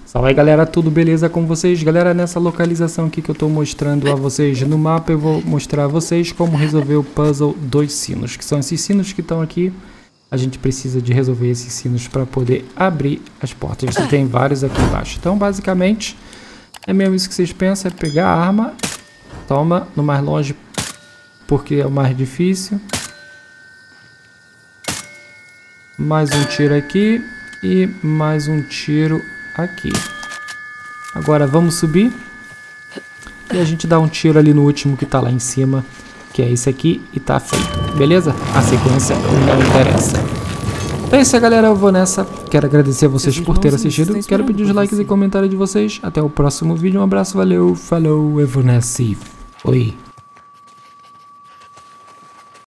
Salve aí, galera, tudo beleza com vocês? Galera, nessa localização aqui que eu tô mostrando a vocês no mapa, eu vou mostrar a vocês como resolver o puzzle dos sinos, que são esses sinos que estão aqui. A gente precisa de resolver esses sinos para poder abrir as portas. Você tem vários aqui embaixo. Então, basicamente, é mesmo isso que vocês pensam, é pegar a arma, toma no mais longe, porque é o mais difícil. Mais um tiro aqui e mais um tiro aqui. Agora vamos subir e a gente dá um tiro ali no último que tá lá em cima, que é esse aqui, e tá feito, beleza? A sequência não interessa. É isso aí, galera, eu vou nessa. Quero agradecer a vocês por terem assistido. Quero pedir os likes e comentários de vocês. Até o próximo vídeo, um abraço, valeu, falou, eu vou nessa e fui.